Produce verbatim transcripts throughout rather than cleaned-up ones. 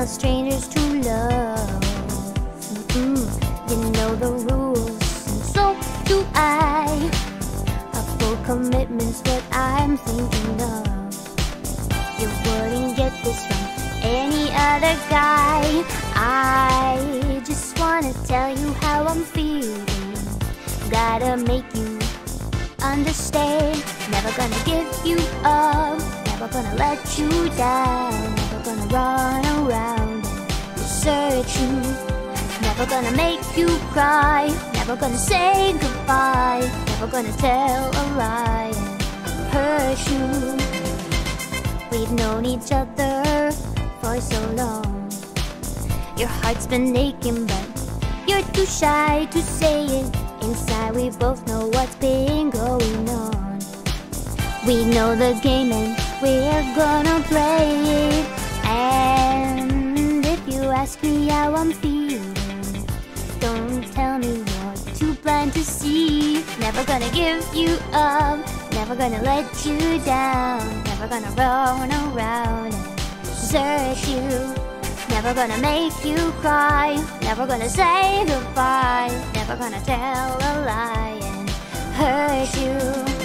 not strangers to love. Mm-mm. You know the rules, and so do I. A full commitment's what I'm thinking of. You wouldn't get this from any other guy. I just wanna tell you how I'm feeling. Gotta make you understand. Never gonna give you up, never gonna let you down, never gonna run around and desert you. Never gonna make you cry, never gonna say goodbye, never gonna tell a lie and hurt you. We've known each other for so long. Your heart's been aching, but you're too shy to say it. Inside we both know what's been going on. We know the game and we're gonna play it. And if you ask me how I'm feeling, don't tell me you're too blind to see. Never gonna give you up, never gonna let you down, never gonna run around and desert you. Never gonna make you cry, never gonna say goodbye, never gonna tell a lie and hurt you.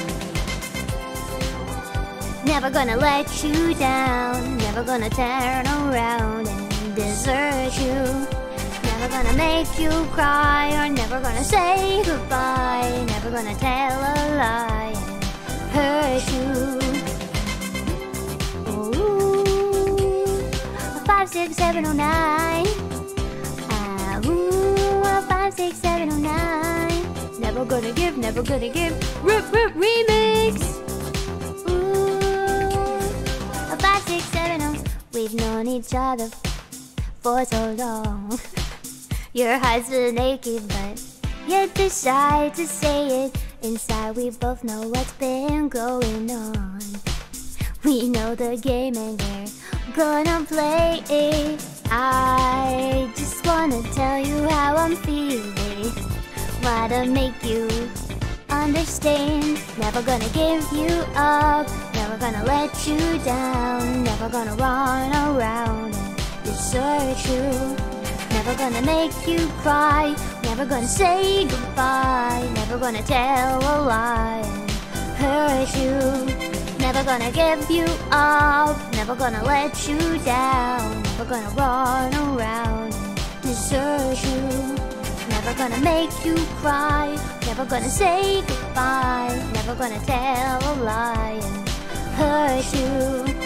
Never gonna let you down, never gonna turn around and desert you. Never gonna make you cry, or never gonna say goodbye, never gonna tell a lie and hurt you. Five, six, seven, oh, nine. Ah, ooh, five, six, seven, oh, nine. Never gonna give, never gonna give. Rip, rip, remix. Ooh, five, six, seven, oh. We've known each other for so long. Your heart's been naked, but you're too shy to say it. Inside we both know what's been going on. We know the game and we're gonna play it. I just wanna tell you how I'm feeling. Wanna make you understand. Never gonna give you up, never gonna let you down, never gonna run around and desert you. Never gonna make you cry, never gonna say goodbye, never gonna tell a lie and hurt you. Never gonna give you up, never gonna let you down, never gonna run around and desert you. Never gonna make you cry, never gonna say goodbye, never gonna tell a lie and hurt you.